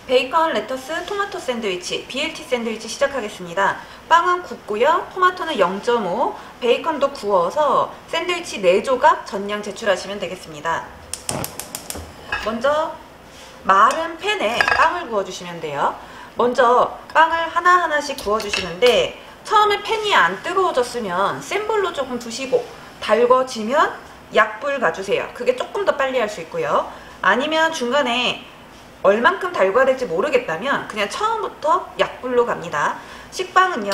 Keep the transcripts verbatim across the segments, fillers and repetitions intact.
베이컨, 레터스, 토마토 샌드위치, 비엘티 샌드위치 시작하겠습니다. 빵은 굽고요. 토마토는 영 점 오, 베이컨도 구워서 샌드위치 네 조각 전량 제출하시면 되겠습니다. 먼저 마른 팬에 빵을 구워주시면 돼요. 먼저 빵을 하나하나씩 구워주시는데 처음에 팬이 안 뜨거워졌으면 센 불로 조금 두시고 달궈지면 약불 가주세요. 그게 조금 더 빨리 할 수 있고요. 아니면 중간에 얼만큼 달궈야 될지 모르겠다면 그냥 처음부터 약불로 갑니다. 식빵은요,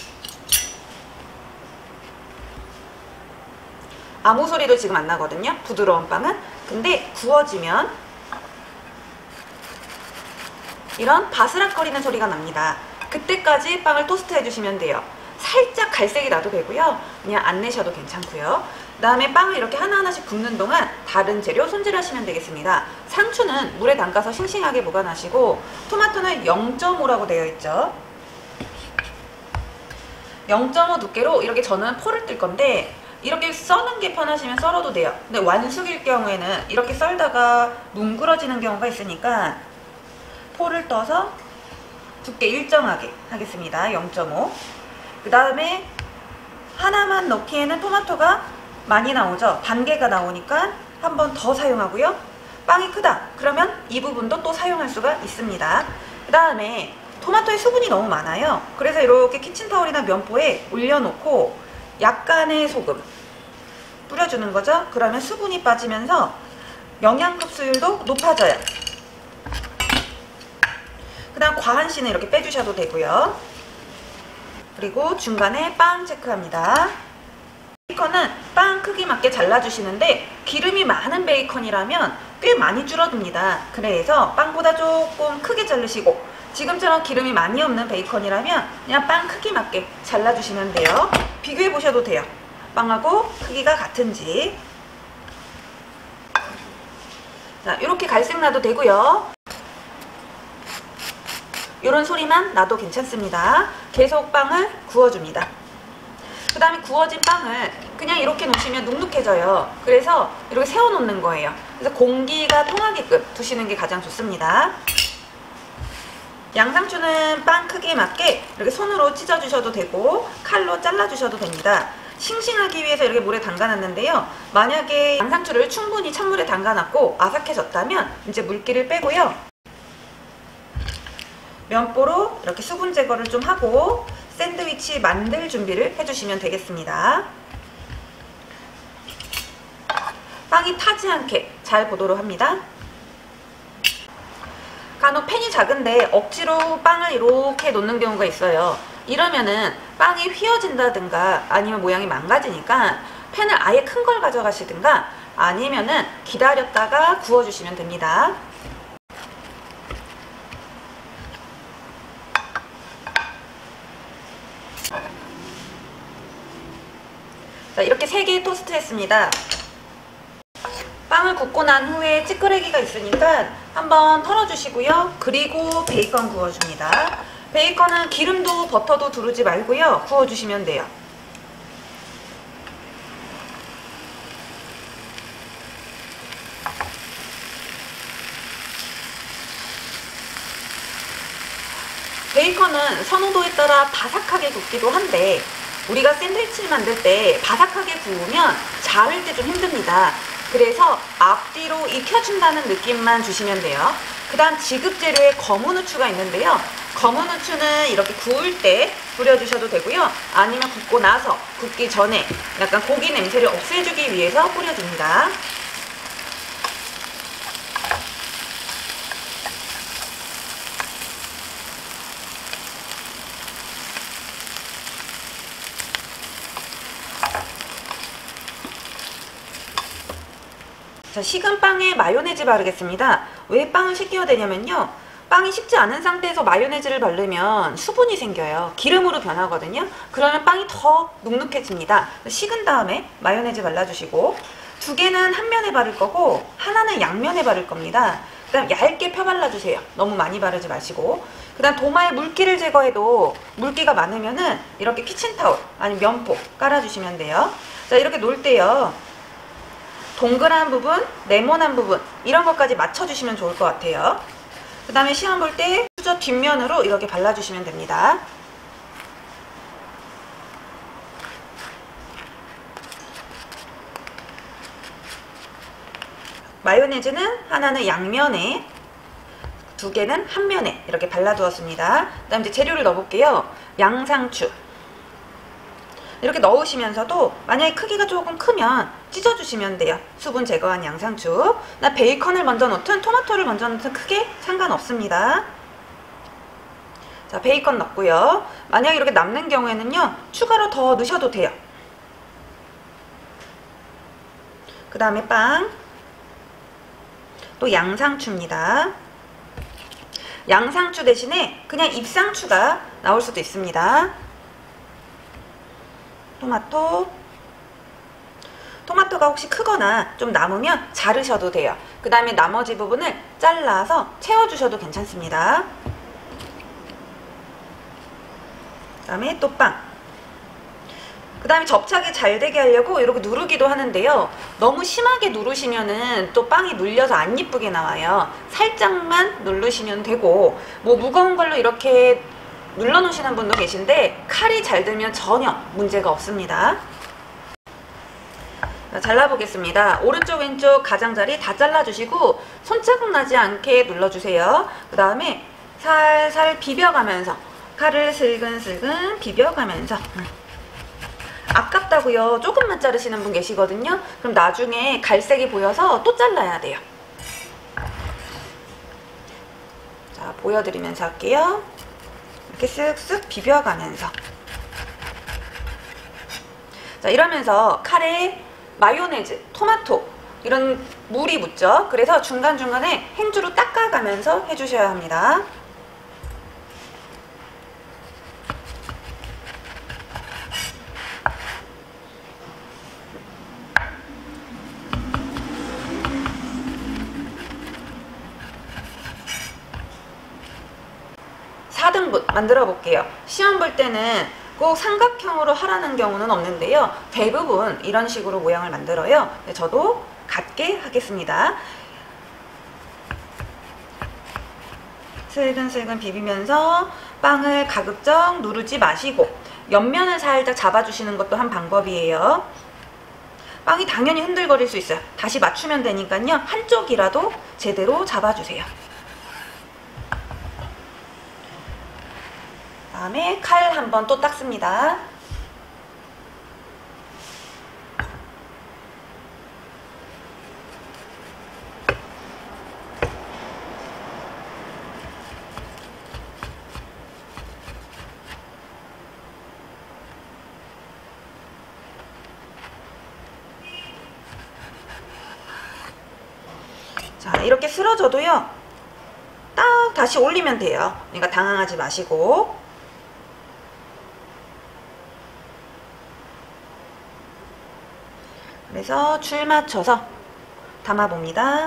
아무 소리도 지금 안 나거든요. 부드러운 빵은. 근데 구워지면 이런 바스락거리는 소리가 납니다. 그때까지 빵을 토스트 해주시면 돼요. 살짝 갈색이 나도 되고요. 그냥 안 내셔도 괜찮고요. 그 다음에 빵을 이렇게 하나하나씩 굽는 동안 다른 재료 손질하시면 되겠습니다. 상추는 물에 담가서 싱싱하게 보관하시고 토마토는 영 점 오라고 되어 있죠. 영 점 오 두께로 이렇게 저는 포를 뜰 건데 이렇게 써는 게 편하시면 썰어도 돼요. 근데 완숙일 경우에는 이렇게 썰다가 뭉그러지는 경우가 있으니까 포를 떠서 두께 일정하게 하겠습니다. 영 점 오. 그 다음에 하나만 넣기에는 토마토가 많이 나오죠. 반 개가 나오니까 한 번 더 사용하고요. 빵이 크다 그러면 이 부분도 또 사용할 수가 있습니다. 그 다음에 토마토에 수분이 너무 많아요. 그래서 이렇게 키친타올이나 면포에 올려놓고 약간의 소금 뿌려주는 거죠. 그러면 수분이 빠지면서 영양 흡수율도 높아져요. 그 다음 과한 씨는 이렇게 빼주셔도 되고요. 그리고 중간에 빵 체크합니다. 베이컨은 빵 크기 맞게 잘라주시는데 기름이 많은 베이컨이라면 꽤 많이 줄어듭니다. 그래서 빵보다 조금 크게 자르시고 지금처럼 기름이 많이 없는 베이컨이라면 그냥 빵 크기 맞게 잘라주시면 돼요. 비교해 보셔도 돼요. 빵하고 크기가 같은지. 자, 이렇게 갈색 나도 되고요. 이런 소리만 나도 괜찮습니다. 계속 빵을 구워줍니다. 그 다음에 구워진 빵을 그냥 이렇게 놓으시면 눅눅해져요. 그래서 이렇게 세워놓는 거예요. 그래서 공기가 통하게끔 두시는 게 가장 좋습니다. 양상추는 빵 크기에 맞게 이렇게 손으로 찢어주셔도 되고 칼로 잘라주셔도 됩니다. 싱싱하기 위해서 이렇게 물에 담가놨는데요. 만약에 양상추를 충분히 찬물에 담가놨고 아삭해졌다면 이제 물기를 빼고요. 면보로 이렇게 수분 제거를 좀 하고 샌드위치 만들 준비를 해주시면 되겠습니다. 빵이 타지 않게 잘 보도록 합니다. 간혹 팬이 작은데 억지로 빵을 이렇게 놓는 경우가 있어요. 이러면은 빵이 휘어진다든가 아니면 모양이 망가지니까 팬을 아예 큰 걸 가져가시든가 아니면은 기다렸다가 구워주시면 됩니다. 자, 이렇게 세 개 토스트 했습니다. 빵을 굽고 난 후에 찌끄레기가 있으니까 한번 털어주시고요. 그리고 베이컨 구워줍니다. 베이컨은 기름도 버터도 두르지 말고요. 구워주시면 돼요. 베이컨은 선호도에 따라 바삭하게 굽기도 한데 우리가 샌드위치를 만들 때 바삭하게 구우면 자를 때 좀 힘듭니다. 그래서 앞뒤로 익혀준다는 느낌만 주시면 돼요. 그 다음 지급 재료에 검은 후추가 있는데요. 검은 후추는 이렇게 구울 때 뿌려주셔도 되고요. 아니면 굽고 나서 굽기 전에 약간 고기 냄새를 없애주기 위해서 뿌려줍니다. 자, 식은 빵에 마요네즈 바르겠습니다. 왜 빵을 식혀야 되냐면요. 빵이 식지 않은 상태에서 마요네즈를 바르면 수분이 생겨요. 기름으로 변하거든요. 그러면 빵이 더 눅눅해집니다. 식은 다음에 마요네즈 발라주시고 두 개는 한 면에 바를 거고 하나는 양면에 바를 겁니다. 그 다음 얇게 펴 발라주세요. 너무 많이 바르지 마시고. 그 다음 도마에 물기를 제거해도 물기가 많으면은 이렇게 키친타올 아니면 면포 깔아주시면 돼요. 자, 이렇게 놓을 때요. 동그란 부분, 네모난 부분 이런 것까지 맞춰주시면 좋을 것 같아요. 그 다음에 시험 볼 때 수저 뒷면으로 이렇게 발라주시면 됩니다. 마요네즈는 하나는 양면에, 두 개는 한 면에 이렇게 발라두었습니다. 그 다음 이제 재료를 넣어볼게요. 양상추. 이렇게 넣으시면서도 만약에 크기가 조금 크면 찢어주시면 돼요. 수분 제거한 양상추. 나 베이컨을 먼저 넣든 토마토를 먼저 넣든 크게 상관없습니다. 자, 베이컨 넣고요. 만약에 이렇게 남는 경우에는요, 추가로 더 넣으셔도 돼요. 그 다음에 빵. 또 양상추입니다. 양상추 대신에 그냥 잎상추가 나올 수도 있습니다. 토마토. 토마토가 혹시 크거나 좀 남으면 자르셔도 돼요. 그 다음에 나머지 부분을 잘라서 채워주셔도 괜찮습니다. 그 다음에 또 빵. 그 다음에 접착이 잘 되게 하려고 이렇게 누르기도 하는데요. 너무 심하게 누르시면은 또 빵이 눌려서 안 예쁘게 나와요. 살짝만 누르시면 되고, 뭐 무거운 걸로 이렇게 눌러 놓으시는 분도 계신데 칼이 잘 들면 전혀 문제가 없습니다. 자, 잘라보겠습니다. 오른쪽 왼쪽 가장자리 다 잘라주시고 손자국 나지 않게 눌러주세요. 그 다음에 살살 비벼가면서, 칼을 슬근슬근 비벼가면서. 아깝다고요. 조금만 자르시는 분 계시거든요. 그럼 나중에 갈색이 보여서 또 잘라야 돼요. 자, 보여드리면서 할게요. 이렇게 쓱쓱 비벼가면서. 자, 이러면서 칼에 마요네즈, 토마토 이런 물이 묻죠. 그래서 중간중간에 행주로 닦아가면서 해주셔야 합니다. 사 등분 만들어 볼게요. 시험 볼 때는 꼭 삼각형으로 하라는 경우는 없는데요. 대부분 이런 식으로 모양을 만들어요. 저도 같게 하겠습니다. 슬근슬근 비비면서 빵을 가급적 누르지 마시고 옆면을 살짝 잡아주시는 것도 한 방법이에요. 빵이 당연히 흔들거릴 수 있어요. 다시 맞추면 되니까요. 한쪽이라도 제대로 잡아주세요. 다음에 칼 한번 또 닦습니다. 자, 이렇게 쓰러져도요, 딱 다시 올리면 돼요. 그러니까 당황하지 마시고. 그래서 줄 맞춰서 담아봅니다.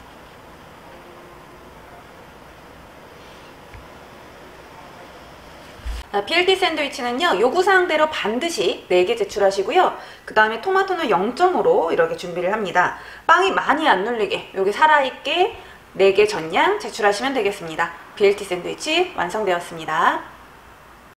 비엘티 샌드위치는요, 요구사항대로 반드시 네 개 제출하시고요. 그 다음에 토마토는 영 점으로 이렇게 준비를 합니다. 빵이 많이 안 눌리게 여기 살아있게 네 개 전량 제출하시면 되겠습니다. 비엘티 샌드위치 완성되었습니다.